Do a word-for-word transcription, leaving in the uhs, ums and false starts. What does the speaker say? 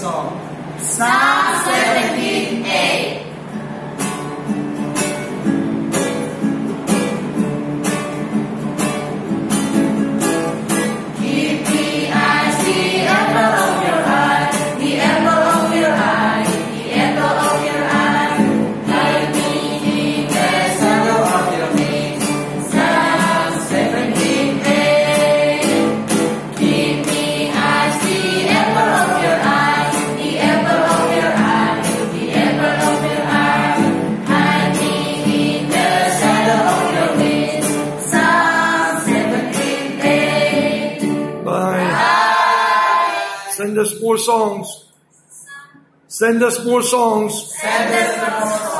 song. Psalm seventeen eight. Send us more songs. Send us more songs. Send us more songs.